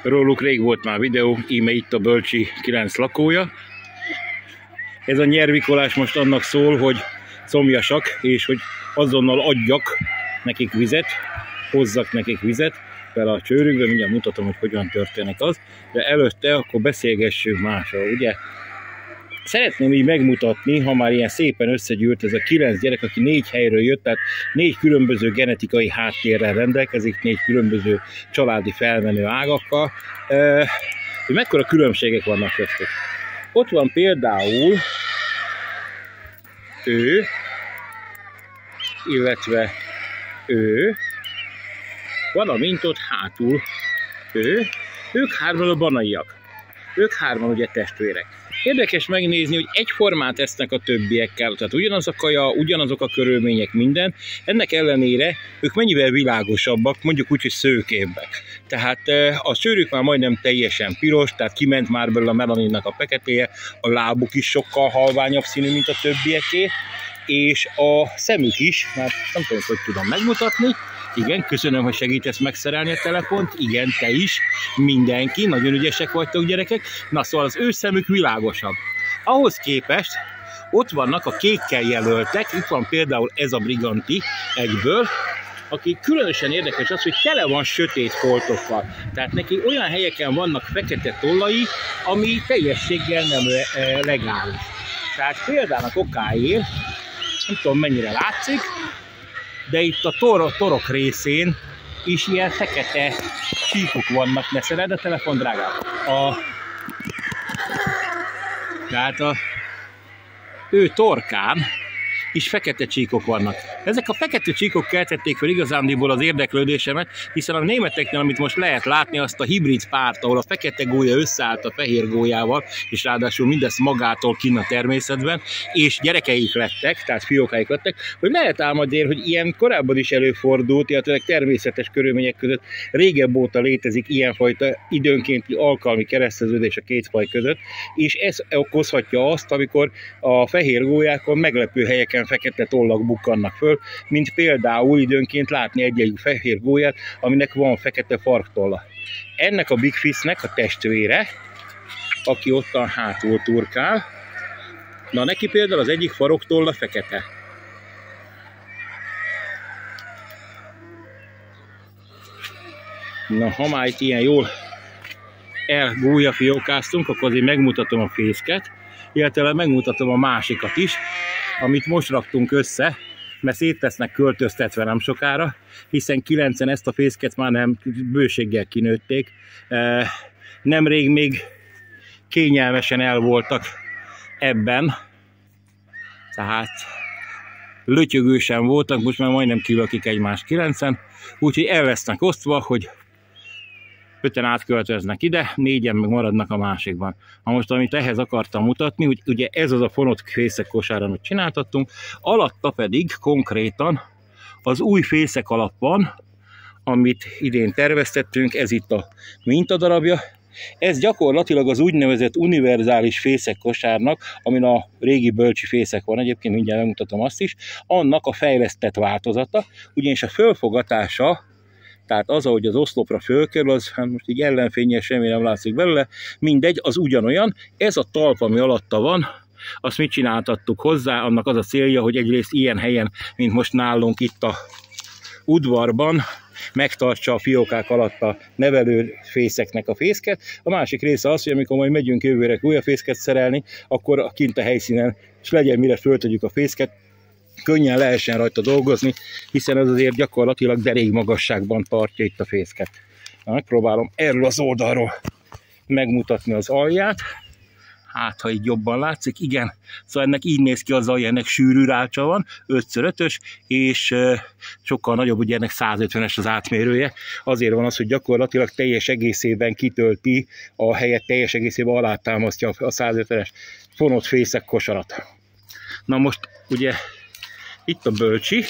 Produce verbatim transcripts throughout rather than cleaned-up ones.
Róluk rég volt már videó, íme itt a Bölcsi kilenc lakója. Ez a nyervikolás most annak szól, hogy szomjasak, és hogy azonnal adjak nekik vizet, hozzak nekik vizet fel a csőrükbe, mindjárt mutatom, hogy hogyan történik az, de előtte akkor beszélgessünk másról, ugye? Szeretném így megmutatni, ha már ilyen szépen összegyűlt ez a kilenc gyerek, aki négy helyről jött, tehát négy különböző genetikai háttérrel rendelkezik, négy különböző családi felmenő ágakkal, hogy mekkora különbségek vannak köztük. Ott van például ő, illetve ő, valamint ott hátul ő, ők hárman a banaiak. Ők hárman ugye testvérek. Érdekes megnézni, hogy egyformát esznek a többiekkel, tehát ugyanaz a kaja, ugyanazok a körülmények, minden. Ennek ellenére ők mennyivel világosabbak, mondjuk úgy, hogy szőkébbek. Tehát a csőrük már majdnem teljesen piros, tehát kiment már belőle a melaninnak a feketéje, a lábuk is sokkal halványabb színű, mint a többieké, és a szemük is, már nem tudom, hogy tudom megmutatni. Igen, köszönöm, hogy segítesz megszerelni a telefont. Igen, te is, mindenki, nagyon ügyesek vagytok, gyerekek. Na szóval az ő szemük világosabb. Ahhoz képest ott vannak a kékkel jelöltek, itt van például ez a Briganti egyből, aki különösen érdekes az, hogy tele van sötét foltokkal. Tehát neki olyan helyeken vannak fekete tollai, ami teljességgel nem legális. Tehát például okáért, nem tudom mennyire látszik, de itt a tor torok részén is ilyen fekete csíkok vannak. Ne szereld a telefon, drágám. A... Tehát a ő torkán is fekete csíkok vannak. Ezek a fekete csíkok keltették fel igazándiból az érdeklődésemet, hiszen a németeknél, amit most lehet látni, azt a hibrid párt, ahol a fekete gólya összeállt a fehér gólyával, és ráadásul mindezt magától kinn a természetben, és gyerekeik lettek, tehát fiókáik lettek, hogy lehet ám azért, hogy ilyen korábban is előfordult, illetve természetes körülmények között régebb óta létezik ilyenfajta időnkénti alkalmi kereszteződés a két faj között, és ez okozhatja azt, amikor a fehér gólyákon meglepő helyeken fekete tollak bukkannak föl, mint például időnként látni egy-egy fehér gólyát, aminek van fekete farktolla. Ennek a Big Fishnek a testvére, aki ottan hátul turkál, na neki például az egyik faroktolla fekete. Na, ha már itt ilyen jól elgólyafiókáztunk, akkor azért megmutatom a fészket, illetve megmutatom a másikat is, amit most raktunk össze, mert szét lesznek költöztetve nem sokára, hiszen kilencen ezt a fészket már nem bőséggel kinőtték. Nemrég még kényelmesen el voltak ebben, tehát lötyögősen voltak, most már majdnem kilökik egymást kilencen, úgyhogy el lesznek osztva, hogy öten átköltöznek ide, négyen meg maradnak a másikban. Ha most, amit ehhez akartam mutatni, hogy ugye ez az a fonott fészek kosár, amit csináltattunk, alatta pedig konkrétan az új fészek alap van, amit idén terveztettünk, ez itt a mintadarabja. Ez gyakorlatilag az úgynevezett univerzális fészek kosárnak, amin a régi bölcsi fészek van, egyébként mindjárt megmutatom azt is, annak a fejlesztett változata, ugyanis a fölfogatása, tehát az, ahogy az oszlopra fölkerül, az hát most így ellenfényes, semmi nem látszik belőle, mindegy, az ugyanolyan. Ez a talp, ami alatta van, azt mit csináltattuk hozzá, annak az a célja, hogy egyrészt ilyen helyen, mint most nálunk itt a udvarban, megtartsa a fiókák alatt a nevelő fészeknek a fészket. A másik része az, hogy amikor majd megyünk jövőre újabb fészket szerelni, akkor kint a helyszínen, és legyen mire föltegyük a fészket, könnyen lehessen rajta dolgozni, hiszen ez azért gyakorlatilag derék magasságban tartja itt a fészket. Na, megpróbálom erről az oldalról megmutatni az alját. Hát, ha így jobban látszik, igen. Szóval ennek így néz ki az alja, ennek sűrű rácsa van, ötször ötös, és sokkal nagyobb, ugye ennek százötvenes az átmérője. Azért van az, hogy gyakorlatilag teljes egészében kitölti a helyet, teljes egészében alátámasztja a százötvenes fonott fészek kosarat. Na most ugye itt a bölcsi.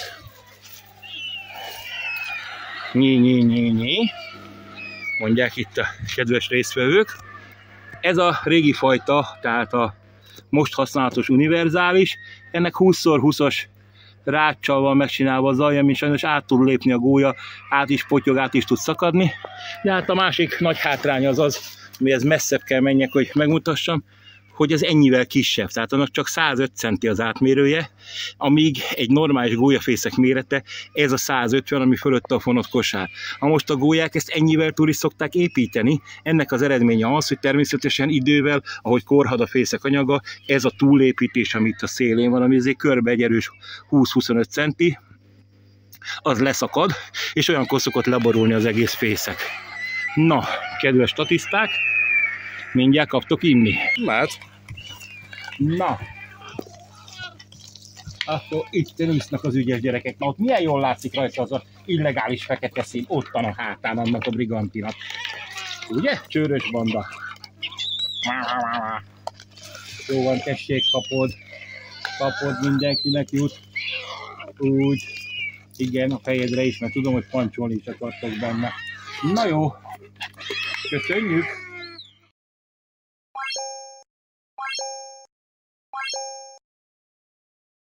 Nyi, nyi, nyi, nyi. Mondják itt a kedves résztvevők. Ez a régi fajta, tehát a most használatos univerzális. Ennek húsz szor húszas ráccsal van megcsinálva az alja, mint sajnos át tud lépni a gólya, át is potyog, át is tud szakadni. De hát a másik nagy hátránya az az, mihez messzebb kell menjek, hogy megmutassam, hogy ez ennyivel kisebb, tehát annak csak százöt centi az átmérője, amíg egy normális gólyafészek mérete, ez a százötven, ami fölött a fonott kosár. Ha most a gólyák ezt ennyivel túl is szokták építeni, ennek az eredménye az, hogy természetesen idővel, ahogy korhad a fészek anyaga, ez a túlépítés, amit a szélén van, ami azért körbe egy erős húsz-huszonöt centi, az leszakad, és olyankor szokott leborulni az egész fészek. Na, kedves statiszták, mindjárt kaptok inni. Mehet. Na, akkor itt isznak az ügyes gyerekek. Na ott milyen jól látszik rajta az a illegális fekete szín, ottan a hátán annak a brigantinak. Ugye? Csőrös banda. Jó van, tessék, kapod. Kapod, mindenkinek jut. Úgy. Igen, a fejedre is, mert tudom, hogy pancsolni is akartok benne. Na jó. Köszönjük.